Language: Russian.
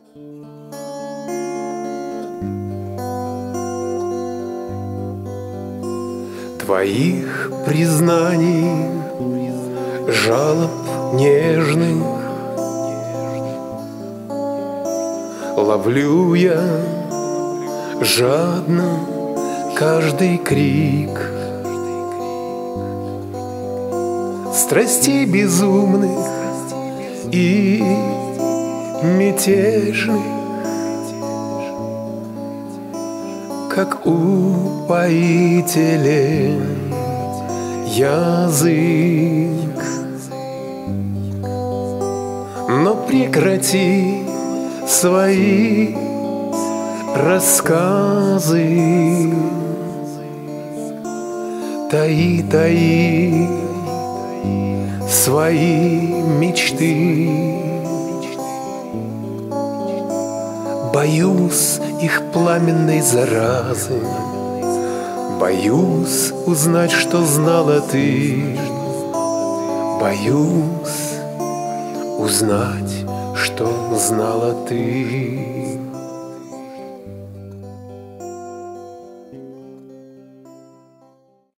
Твоих признаний, жалоб нежных ловлю я жадно каждый крик. Страстей безумных и мятежных, как упоителен язык. Но прекрати свои рассказы, таи, таи свои мечты. Боюсь их пламенной заразы, боюсь узнать, что знала ты. Боюсь узнать, что знала ты.